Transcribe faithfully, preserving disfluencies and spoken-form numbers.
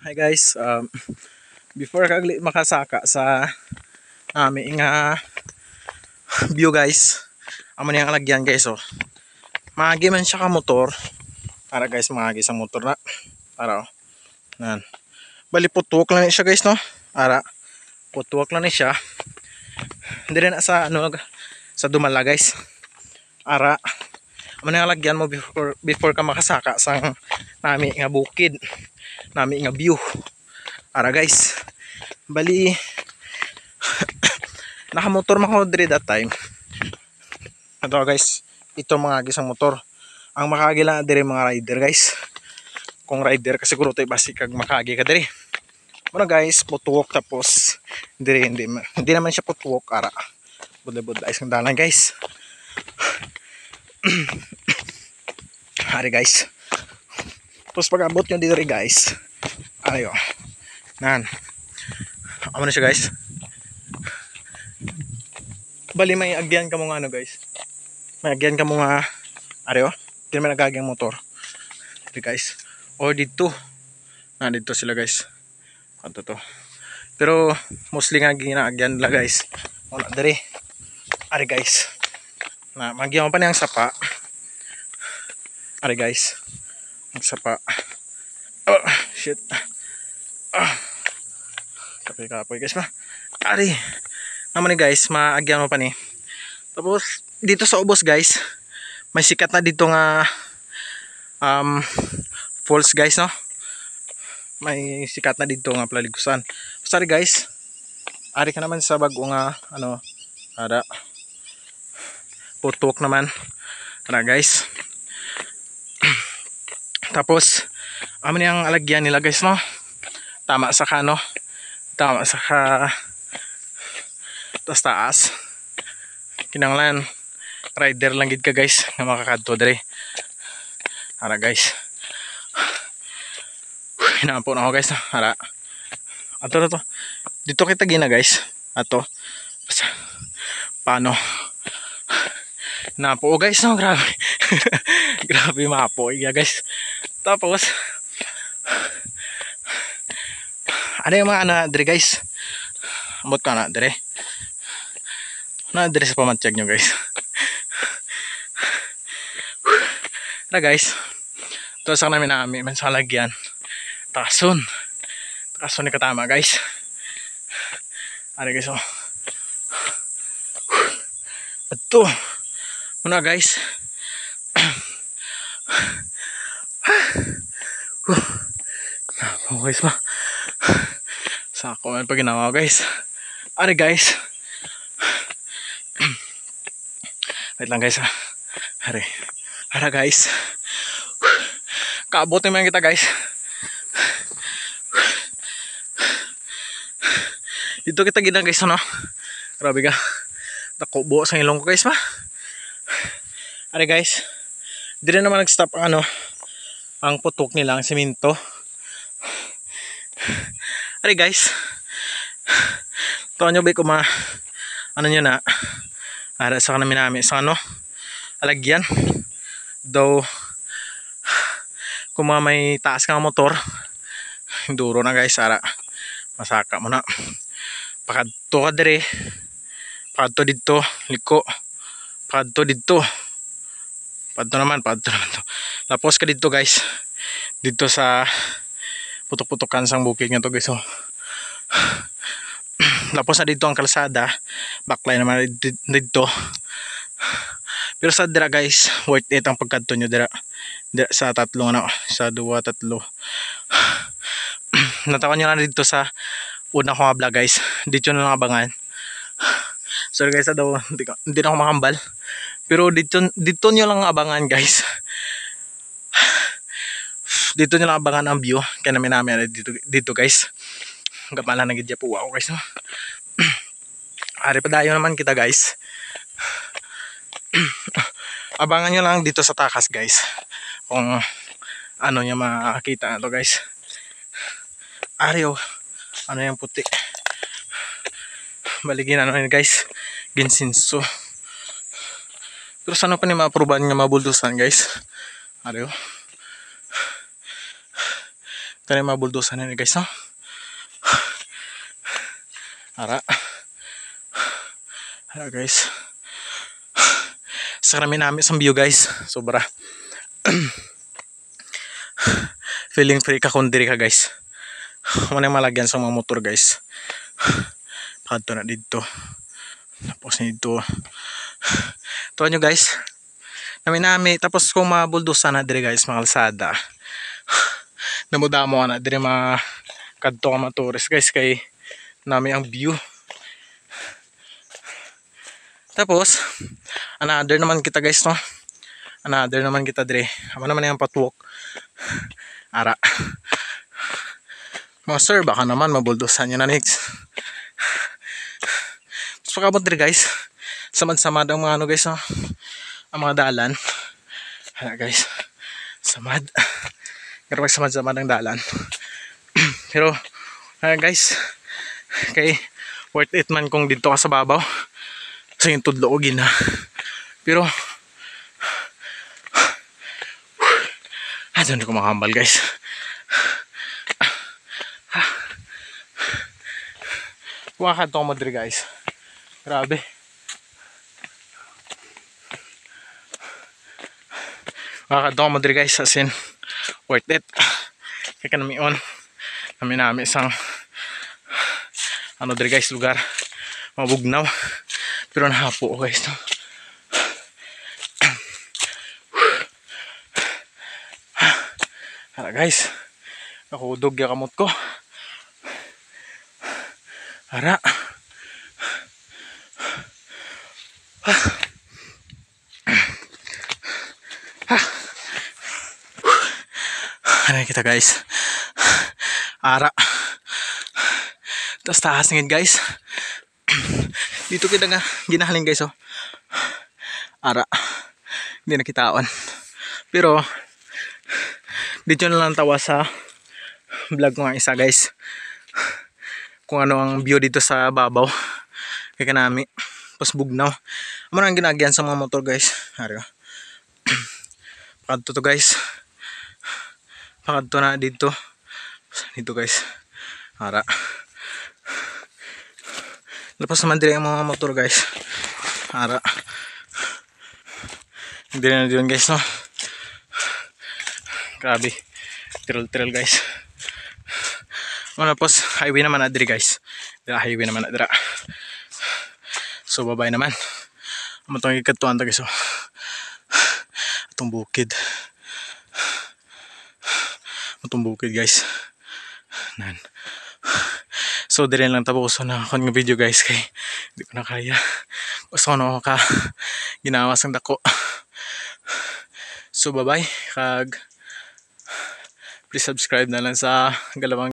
Hi guys, um, before kagli makasaka sa aming nga view guys, amo niyang lagyan guys oh. Maagi man siya ka motor. Para guys, maagi sa motor na. Para oh. Nan. Bali putuok lang ni siya guys no. Ara putuok lang ni siya. Hindi rin sa ano sa dumala guys. Ara amo niyang lagyan mo before before ka makasaka sang nami nga bukid. Nami nga view. Ara guys, bali nakamotor man ko diri that time. Ito guys, ito mga gisang motor. Ang makagi lang diri mga rider guys. Kung rider ka siguro tay basi kag makagi ka diri. Muna guys, putuok tapos diri hindi, hindi naman siya putuok ara. Budlay-budlay isang dalan guys. Hari guys. Tapos pag abot nyo dito guys, ayo nan ano na siya guys, bali may agyan ka mo nga ano guys, may agyan ka mo nga ayo, hindi naman nagagyang motor dito guys, or dito na dito sila guys, ano to, pero mostly nga ginaagyan nila guys wala dari, ari guys na magyan mo pa niyang sapa, ari guys ang sapa. Oh shit. Ah. Kapoy-kapoy guys ma. Ari. Naman ni guys, maagyan mo pa ni. Tapos dito sa ubos guys, may sikat na dito nga um falls guys no. May sikat na dito nga paligusan. Sorry guys. Ari ka naman sa bago nga ano, ada putok naman. Ana guys. Tapos amo niyang alagyan nila guys no. Tama sa kano. Tama sa ka taas taas. Kinanglan rider lang gid ka guys nga makakadto diri. Ara guys. Hinampo na ako guys. Ara. Ato na to. Dito kita gina guys. Ato. Paano? Napo guys no, grabe. Grabe mapo iya guys. Tapos ano yung mga ano dire guys, amot ka na dire na dire sa pamantyag nyo guys. Na guys, ito sa namin namin man sa lagyan tason tason ni katama guys. Ano guys oh, ito muna guys. Oh guys ma, sako man pag ginawa guys. Ari guys, wait lang guys ha. Ari, ara guys, kaabot naman kita guys. Dito kita gina guys ano. Grabe ka, nakubo sa ilong ko guys ma. Ari guys, di rin naman nag-stop ang ano, ang putok nila, ang simento. Ari guys, taon nyo ba kung ma ano nyo na ara sa kanami namin sa ano alagyan daw kung mga may taas kang motor duro na guys. Ara masaka mo na pakadto ka dire, pakadto dito liko, pakadto dito pakadto naman pakadto naman to. Tapos ka dito guys, dito sa putok-putokan sang bukid nga to guys oh. Tapos na dito ang kalsada, backline naman dito. Pero sa dira guys, worth it ang pagkadto nyo dira, dira sa tatlong ano, sa dua tatlo. Natawan nyo na dito sa una ko nga vlog guys, dito na lang abangan. Sorry guys daw, hindi, hindi na ako makambal, pero dito, dito nyo lang abangan guys. Dito nyo lang abangan ang view kaya namin namin dito, dito guys. Gamala na gidya po ako guys no? Ari pa dayo naman kita guys. Abangan nyo lang dito sa takas guys kung ano nyo makakita na to guys. Ari oh, ano yung puti, baligin ano yun guys, ginsinso. Pero sana pa ni ma-aproban nga mabuldusan guys. Ari oh, Ito na yung mabuldusan na guys, no? Ara. Ara guys. Sa karami namin sa view guys. Sobra. Feeling free ka kung diri ka guys. Muna yung malagyan sa mga motor guys. Pakadto na dito. Tapos dito. Tuwa nyo guys. Nami-nami. Tapos kung mabuldusan na diri guys, mga kalsada. Namudamo na diri mga kadto ka mga tourist guys. Kay nami ang view. Tapos, another naman kita guys, no? Another naman kita dre. Ama naman yung patwalk. Ara. Mga sir, baka naman mabuldosan nyo na next. Tapos pagkabot dre guys, samad-samad ang mga ano guys, no? Ang mga dalan. Ara guys, samad. Pero pag samad-samad ang dalan. Pero, uh, guys, kay worth it man kung dito ka sa babaw. Sa yung tudloogin na. Pero ah, doon ko makahambal guys. Kumakad to mo diri guys. Grabe. Kumakad to mo diri guys. As in worth it. Kaya ka nami on. Nami nami isang ano diri guys lugar. Mabugnaw. Pero nahapo ko guys, no? Ara guys, nakudog yung kamot ko. Ara. Ano kita guys? Ara. Tapos taas ngid guys. Dito kita nga ginahaling guys, oh. Ara. Hindi na kitaon. Pero dito na lang tawa sa vlog ko nga isa guys. Kung ano ang view dito sa babaw. Kaya kanami. Pas bugnaw. Amo na ang ginagyan sa mga motor guys. Ari. Pakadto to guys. Pakadto na dito. Dito guys. Ara. Lapas naman din ang mga motor guys. Ara. Hindi na din guys, no? Grabe. Trail-trail guys. Ano pos, highway naman na diri guys. Dira highway naman na dira. So babay naman. Amo tong ikatuan ta guys, oh. Atong bukid. Atong bukid guys. Nan. So dire lang tapos na akong video guys kay hindi ko na kaya. Gusto ko na ka ginawa sang dako. So bye bye kag please subscribe na lang sa Galawang